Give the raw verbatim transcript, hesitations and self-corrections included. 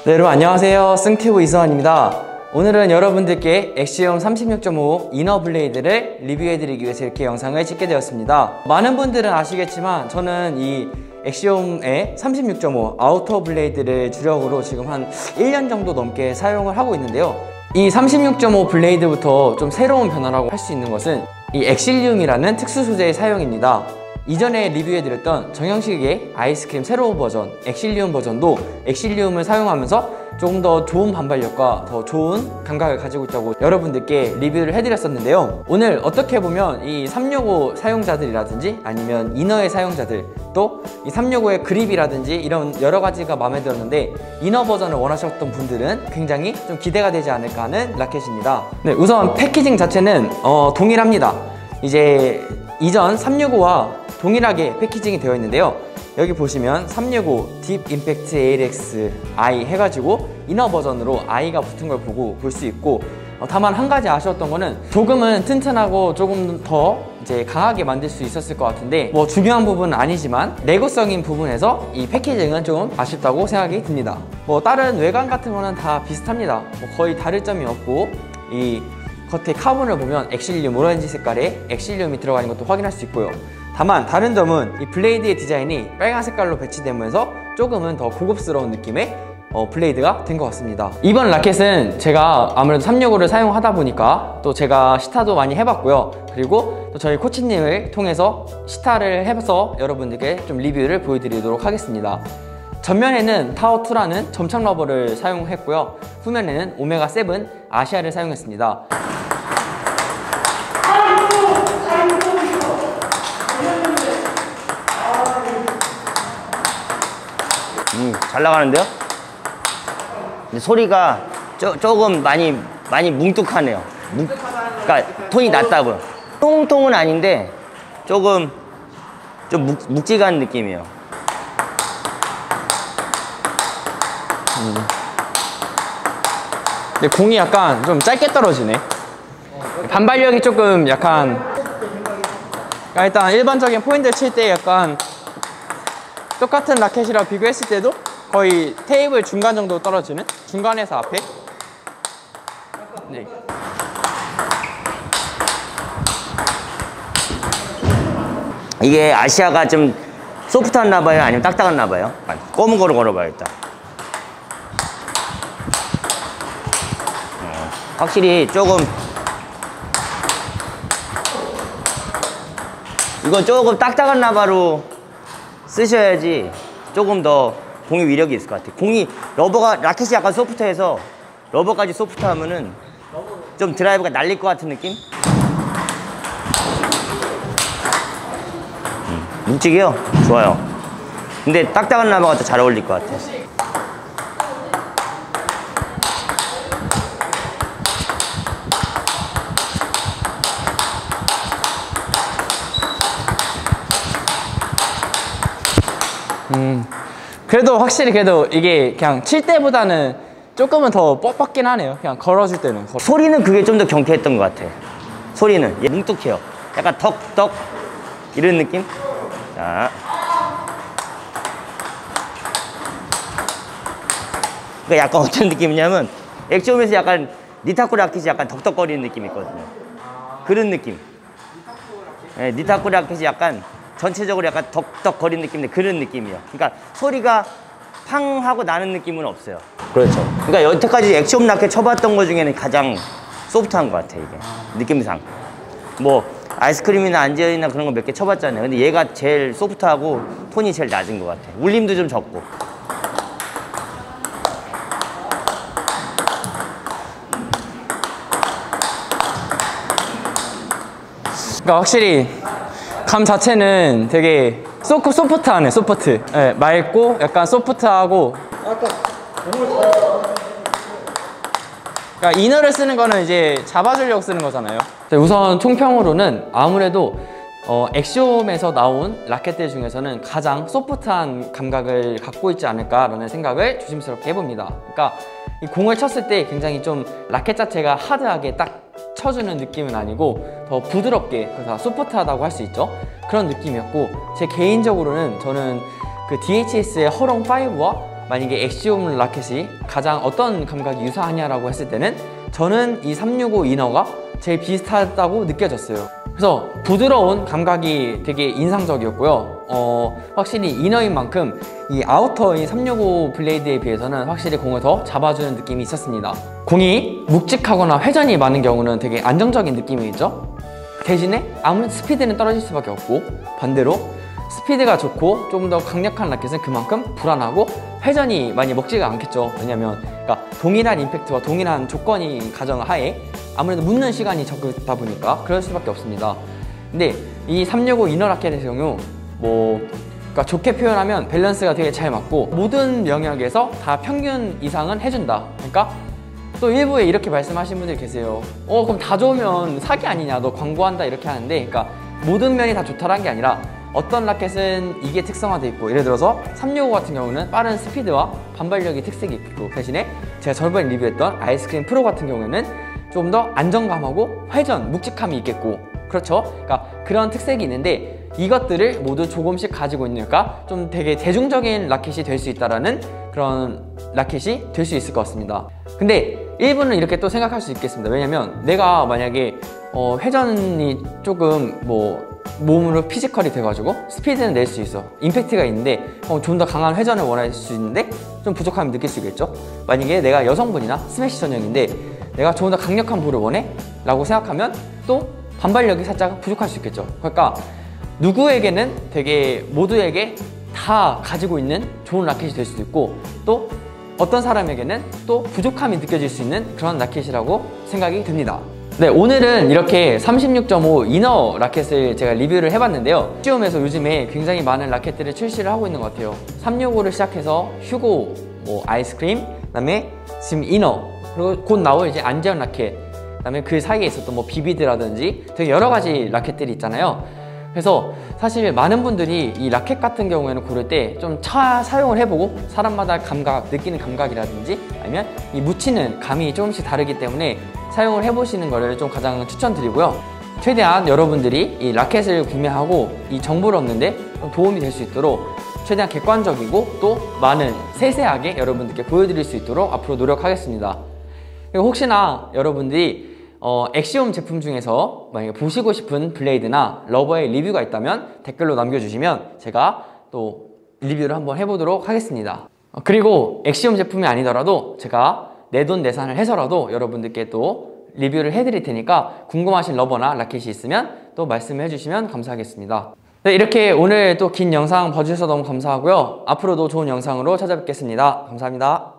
네, 여러분 안녕하세요. 승튜브 이승환입니다. 오늘은 여러분들께 엑시움 삼십육 점 오 이너 블레이드를 리뷰해드리기 위해서 이렇게 영상을 찍게 되었습니다. 많은 분들은 아시겠지만 저는 이 엑시움의 삼십육 점 오 아우터 블레이드를 주력으로 지금 한 일 년 정도 넘게 사용을 하고 있는데요. 이 삼십육 점 오 블레이드부터 좀 새로운 변화라고 할 수 있는 것은 이 엑실리움이라는 특수 소재의 사용입니다. 이전에 리뷰해드렸던 정형식의 아이스크림 새로운 버전 엑실리움 버전도 엑실리움을 사용하면서 조금 더 좋은 반발력과 더 좋은 감각을 가지고 있다고 여러분들께 리뷰를 해드렸었는데요. 오늘 어떻게 보면 이 삼백육십오 사용자들이라든지 아니면 이너의 사용자들 또 이 삼백육십오의 그립이라든지 이런 여러 가지가 마음에 들었는데 이너 버전을 원하셨던 분들은 굉장히 좀 기대가 되지 않을까 하는 라켓입니다. 네, 우선 패키징 자체는 어, 동일합니다. 이제 이전 삼백육십오와 동일하게 패키징이 되어 있는데요. 여기 보시면 삼백육십오 딥 임팩트 에이엘엑스 아이 해가지고 이너 버전으로 아이가 붙은 걸 보고 볼 수 있고, 어, 다만 한 가지 아쉬웠던 거는 조금은 튼튼하고 조금 더 이제 강하게 만들 수 있었을 것 같은데, 뭐 중요한 부분은 아니지만 내구성인 부분에서 이 패키징은 좀 아쉽다고 생각이 듭니다. 뭐 다른 외관 같은 거는 다 비슷합니다. 뭐 거의 다를 점이 없고, 이 겉에 카본을 보면 엑실리움 오렌지 색깔의 엑실리움이 들어가 있는 것도 확인할 수 있고요. 다만 다른 점은 이 블레이드의 디자인이 빨간 색깔로 배치되면서 조금은 더 고급스러운 느낌의 어, 블레이드가 된 것 같습니다. 이번 라켓은 제가 아무래도 삼백육십오를 사용하다 보니까 또 제가 시타도 많이 해봤고요. 그리고 또 저희 코치님을 통해서 시타를 해서 여러분들께 좀 리뷰를 보여드리도록 하겠습니다. 전면에는 타워이라는 점착 러버를 사용했고요. 후면에는 오메가 칠 아시아를 사용했습니다. 음, 잘 나가는데요? 근데 소리가 조, 조금 많이 많이 뭉툭하네요. 뭉, 그러니까 톤이 낮다고요. 통통은 아닌데 조금 좀 묵, 묵직한 느낌이에요. 음. 근데 공이 약간 좀 짧게 떨어지네. 반발력이 조금 약간, 그러니까 일단 일반적인 포인트를 칠 때 약간 똑같은 라켓이랑 비교했을 때도 거의 테이블 중간 정도 떨어지는? 중간에서 앞에? 네. 이게 아시아가 좀 소프트했나 봐요? 아니면 딱딱했나 봐요? 검은 거로 걸어봐야겠다. 어, 확실히 조금 이건 조금 딱딱했나 봐로 쓰셔야지 조금 더 공의 위력이 있을 것 같아요. 공이 러버가 라켓이 약간 소프트해서 러버까지 소프트하면은 좀 드라이브가 날릴 것 같은 느낌? 음, 묵직해요. 좋아요. 근데 딱딱한 라버가 더 잘 어울릴 것 같아요. 음, 그래도 확실히 그래도 이게 그냥 칠 때보다는 조금은 더 뻑뻑긴 하네요. 그냥 걸어줄 때는. 걸어. 소리는 그게 좀 더 경쾌했던 것 같아. 소리는 얘 뭉툭해요. 약간 덕덕 이런 느낌? 자, 그러니까 약간 어떤 느낌이냐면 엑시움에서 약간 니타쿠 라켓이 약간 덕덕거리는 느낌이 있거든요. 그런 느낌. 네, 니타쿠 라켓이 약간 전체적으로 약간 덕덕거리는 느낌인데 그런 느낌이에요. 그러니까 소리가 팡 하고 나는 느낌은 없어요. 그렇죠. 그러니까 여태까지 엑시움 라켓 쳐봤던 것 중에는 가장 소프트한 것 같아, 이게. 느낌상. 뭐 아이스크림이나 안젤이나 그런 거 몇 개 쳐봤잖아요. 근데 얘가 제일 소프트하고 톤이 제일 낮은 것 같아. 울림도 좀 적고. 그러니까 확실히 감 자체는 되게 소프, 소프트하네. 소프트. 네, 맑고 약간 소프트하고. 그러니까 이너를 쓰는 거는 이제 잡아주려고 쓰는 거잖아요. 우선 총평으로는 아무래도 어, 엑시움에서 나온 라켓들 중에서는 가장 소프트한 감각을 갖고 있지 않을까라는 생각을 조심스럽게 해봅니다. 그러니까 이 공을 쳤을 때 굉장히 좀 라켓 자체가 하드하게 딱 쳐주는 느낌은 아니고 더 부드럽게, 그래서 소프트하다고 할 수 있죠. 그런 느낌이었고, 제 개인적으로는 저는 그 디에이치에스의 허롱 파이브와 만약에 엑시움 라켓이 가장 어떤 감각이 유사하냐라고 했을 때는 저는 이 삼육오 이너가 제일 비슷하다고 느껴졌어요. 그래서 부드러운 감각이 되게 인상적이었고요. 어, 확실히 이너인 만큼 이 아우터인 삼육오 블레이드에 비해서는 확실히 공을 더 잡아주는 느낌이 있었습니다. 공이 묵직하거나 회전이 많은 경우는 되게 안정적인 느낌이 있죠. 대신에 아무래도 스피드는 떨어질 수밖에 없고, 반대로 스피드가 좋고 좀 더 강력한 라켓은 그만큼 불안하고 회전이 많이 먹지가 않겠죠. 왜냐면 그러니까 동일한 임팩트와 동일한 조건이 가정하에 아무래도 묻는 시간이 적다 보니까 그럴 수밖에 없습니다. 근데 이 삼육오 이너 라켓의 경우 뭐 그러니까 좋게 표현하면 밸런스가 되게 잘 맞고 모든 영역에서 다 평균 이상은 해준다. 그러니까 또 일부에 이렇게 말씀하시는 분들이 계세요. 어 그럼 다 좋으면 사기 아니냐, 너 광고한다, 이렇게 하는데, 그러니까 모든 면이 다 좋다라는 게 아니라 어떤 라켓은 이게 특성화되어 있고, 예를 들어서 삼육오 같은 경우는 빠른 스피드와 반발력이 특색이 있고, 대신에 제가 저번에 리뷰했던 아이스크림 프로 같은 경우에는 좀 더 안정감하고 회전, 묵직함이 있겠고, 그렇죠? 그러니까 그런 특색이 있는데 이것들을 모두 조금씩 가지고 있으니까 좀 되게 대중적인 라켓이 될 수 있다라는 그런 라켓이 될 수 있을 것 같습니다. 근데 일부는 이렇게 또 생각할 수 있겠습니다. 왜냐면 내가 만약에 어 회전이 조금 뭐 몸으로 피지컬이 돼가지고 스피드는 낼 수 있어, 임팩트가 있는데 어 좀 더 강한 회전을 원할 수 있는데 좀 부족함을 느낄 수 있겠죠. 만약에 내가 여성분이나 스매시 전형인데 내가 좀 더 강력한 볼을 원해? 라고 생각하면 또 반발력이 살짝 부족할 수 있겠죠. 그러니까 누구에게는 되게 모두에게 다 가지고 있는 좋은 라켓이 될 수도 있고, 또 어떤 사람에게는 또 부족함이 느껴질 수 있는 그런 라켓이라고 생각이 듭니다. 네, 오늘은 이렇게 삼십육 점 오 이너 라켓을 제가 리뷰를 해봤는데요. 엑시움에서 요즘에 굉장히 많은 라켓들을 출시를 하고 있는 것 같아요. 삼육오를 시작해서 휴고, 뭐 아이스크림, 그다음에 지금 이너, 그리고 곧 나올 이제 안재현 라켓, 그다음에 그 사이에 있었던 뭐 비비드라든지 되게 여러 가지 라켓들이 있잖아요. 그래서 사실 많은 분들이 이 라켓 같은 경우에는 고를 때 좀 차 사용을 해보고 사람마다 감각, 느끼는 감각이라든지 아니면 이 묻히는 감이 조금씩 다르기 때문에 사용을 해보시는 거를 좀 가장 추천드리고요. 최대한 여러분들이 이 라켓을 구매하고 이 정보를 얻는데 좀 도움이 될 수 있도록 최대한 객관적이고 또 많은 세세하게 여러분들께 보여드릴 수 있도록 앞으로 노력하겠습니다. 그리고 혹시나 여러분들이 어, 엑시움 제품 중에서 만약에 보시고 싶은 블레이드나 러버의 리뷰가 있다면 댓글로 남겨주시면 제가 또 리뷰를 한번 해보도록 하겠습니다. 어, 그리고 엑시움 제품이 아니더라도 제가 내돈내산을 해서라도 여러분들께 또 리뷰를 해드릴 테니까 궁금하신 러버나 라켓이 있으면 또 말씀해 주시면 감사하겠습니다. 네, 이렇게 오늘 또 긴 영상 봐주셔서 너무 감사하고요. 앞으로도 좋은 영상으로 찾아뵙겠습니다. 감사합니다.